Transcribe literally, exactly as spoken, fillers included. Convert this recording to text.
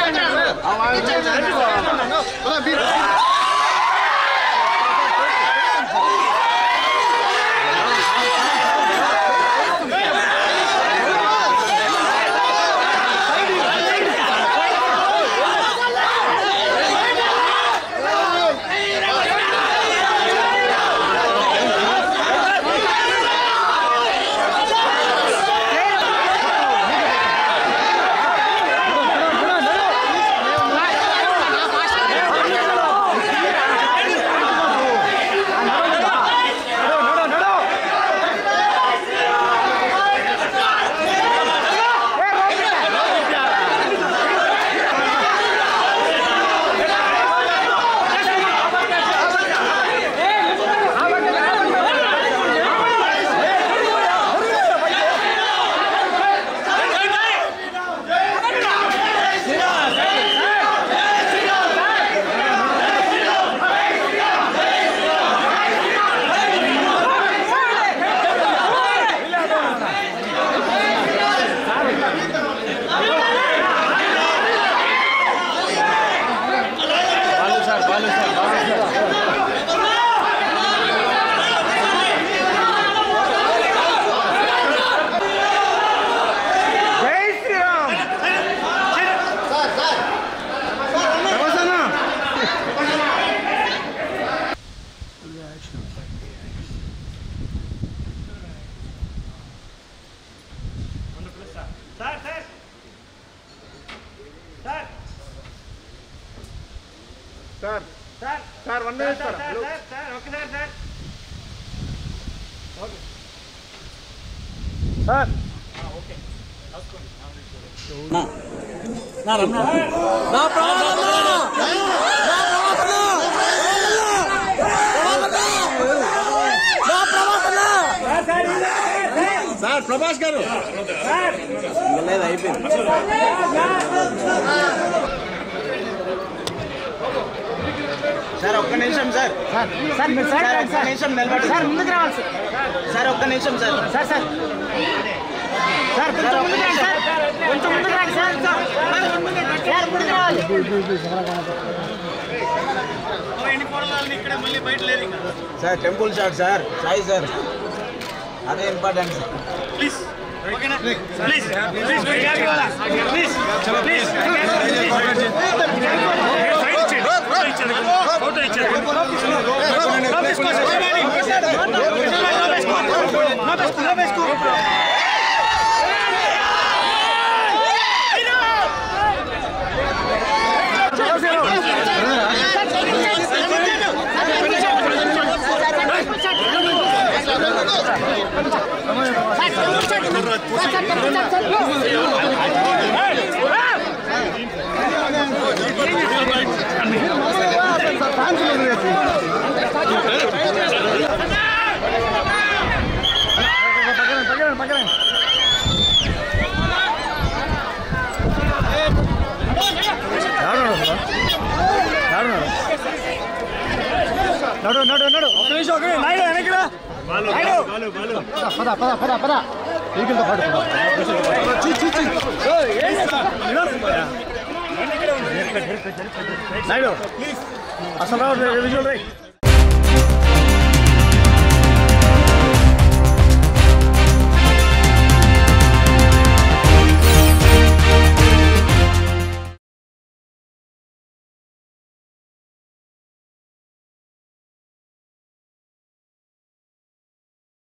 Sir, sir, sir, one minute, sir. Sir, sir, sir, okay, sir, sir. Okay. Sir. Ah, okay. Na, na, na, na, pravalana, na, pravalana, Sir, Prabhas garu. Sir. లేదు అయిపోయింది. Sir ఒక్క నిమిషం sir sir sir మీరు sir ఒక్క నిమిషం నిలబడి sir ముందుకు రావాలి సార్ సార్ ఒక్క నిమిషం సార్ సార్ సార్ సార్ కొంచెం ముందుకు రండి సార్ కొంచెం ముందుకు రండి సార్ సార్ ముందుకు రావాలి sir temple shot sir Sai sir అదే ఇంపార్టెంట్ సార్ ప్లీజ్ ఓకేనా please please please please photo ఇచ్చారు నడు నడు నడు ఒక నిమిషం ఒక నాయుడు వెనక్కిరా పద పద పద పద ఈగలతో పాటు నాయుడు అసలు రావు విజువల్ రైట్